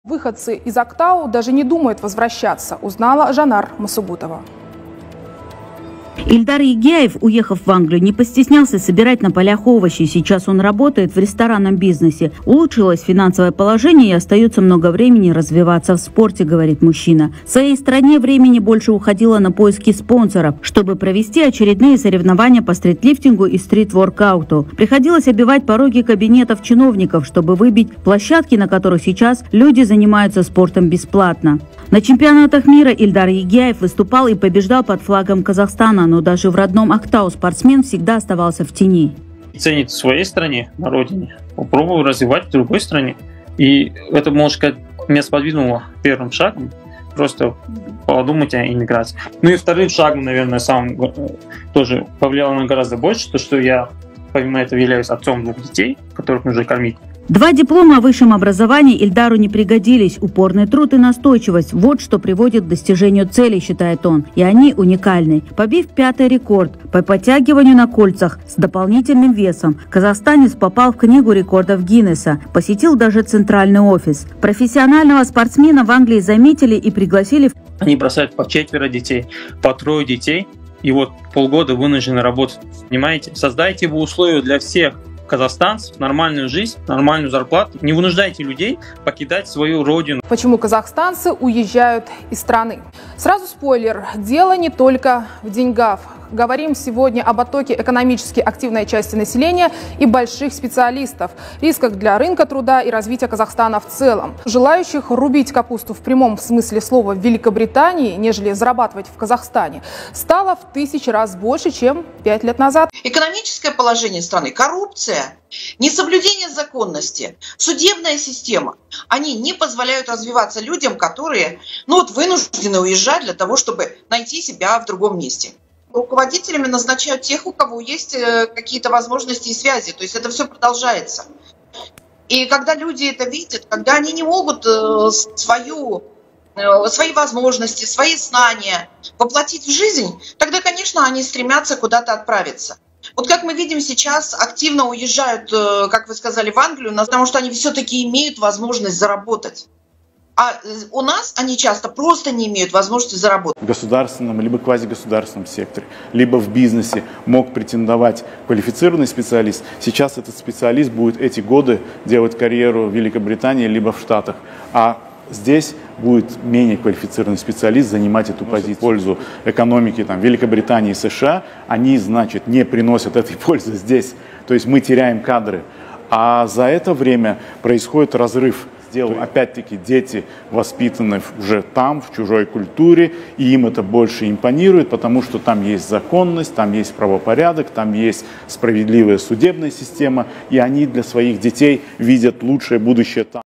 Выходцы из Актау даже не думают возвращаться, узнала Жанар Масубутова. Ильдар Егяев, уехав в Англию, не постеснялся собирать на полях овощи. Сейчас он работает в ресторанном бизнесе. Улучшилось финансовое положение и остается много времени развиваться в спорте, говорит мужчина. В своей стране времени больше уходило на поиски спонсоров, чтобы провести очередные соревнования по стритлифтингу и стрит-воркауту. Приходилось обивать пороги кабинетов чиновников, чтобы выбить площадки, на которых сейчас люди занимаются спортом бесплатно. На чемпионатах мира Ильдар Егяев выступал и побеждал под флагом Казахстана, но даже в родном Актау спортсмен всегда оставался в тени. Ценить в своей стране, на родине, попробую развивать в другой стране. И это, можно сказать, меня сподвинуло первым шагом, просто подумать о иммиграции. Ну и вторым шагом, наверное, тоже повлияло на гораздо больше, то, что я, помимо этого, являюсь отцом 2 детей, которых нужно кормить. 2 диплома о высшем образовании Ильдару не пригодились. Упорный труд и настойчивость – вот что приводит к достижению целей, считает он. И они уникальны. Побив 5-й рекорд по подтягиванию на кольцах с дополнительным весом, казахстанец попал в книгу рекордов Гиннесса. Посетил даже центральный офис. Профессионального спортсмена в Англии заметили и пригласили. Они бросают по 4 детей, по 3 детей. И вот полгода вынуждены работать. Понимаете? Создайте вы условия для всех казахстанцев, нормальную жизнь, нормальную зарплату. Не вынуждайте людей покидать свою родину. Почему казахстанцы уезжают из страны? Сразу спойлер, дело не только в деньгах. Говорим сегодня об оттоке экономически активной части населения и больших специалистов, рисках для рынка труда и развития Казахстана в целом. Желающих рубить капусту в прямом смысле слова в Великобритании, нежели зарабатывать в Казахстане, стало в 1000 раз больше, чем 5 лет назад. Экономическое положение страны, коррупция, несоблюдение законности, судебная система, они не позволяют развиваться людям, которые вынуждены уезжать для того, чтобы найти себя в другом месте. Руководителями назначают тех, у кого есть какие-то возможности и связи. То есть это все продолжается. И когда люди это видят, когда они не могут свои возможности, свои знания воплотить в жизнь, тогда, конечно, они стремятся куда-то отправиться. Вот как мы видим сейчас, активно уезжают, как вы сказали, в Англию, потому что они все-таки имеют возможность заработать. А у нас они часто просто не имеют возможности заработать. В государственном либо квазигосударственном секторе, либо в бизнесе мог претендовать квалифицированный специалист. Сейчас этот специалист будет эти годы делать карьеру в Великобритании либо в Штатах. А здесь будет менее квалифицированный специалист занимать эту позицию. В пользу экономики Великобритании и США они, значит, не приносят этой пользы здесь. То есть мы теряем кадры. А за это время происходит разрыв. Опять-таки дети воспитаны уже там, в чужой культуре, и им это больше импонирует, потому что там есть законность, там есть правопорядок, там есть справедливая судебная система, и они для своих детей видят лучшее будущее там.